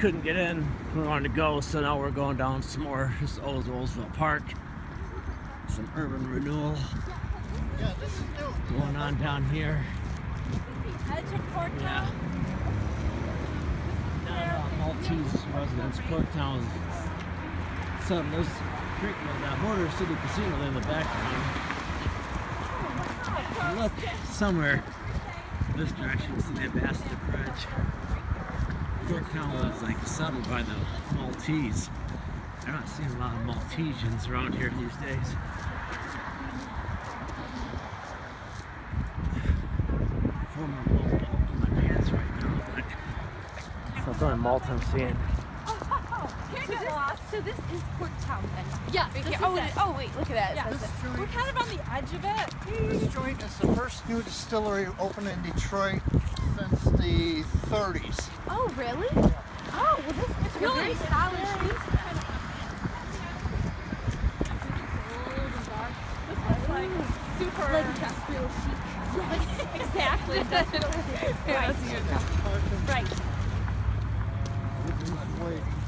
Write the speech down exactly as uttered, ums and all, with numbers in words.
couldn't get in. We wanted to go, so now we're going down some more. This is Old Oldsville Park. Some urban renewal going on down here. Edge of Porttown. Yeah. Down uh, Maltese residents, Porttown. So there's you know, that Motor City Casino in the background. And look, somewhere this direction, see the Ambassador Bridge. Porttown was like settled by the Maltese. I'm not seeing a lot of Maltesians around here these days. Former malt in my pants right now, but that's the only malt I'm seeing. Oh, oh, oh. So, this, so this is Porttown then? Yeah. Right This here. is Oh, it. oh, wait, look at that. It Yeah. says This it. joint- We're kind of on the edge of it. This joint is the first new distillery opened in Detroit since the thirties. Oh, really? Oh, well, this is really very solid very trees. This looks like super Like industrial chic. exactly. Industrial. Right. Right. This is way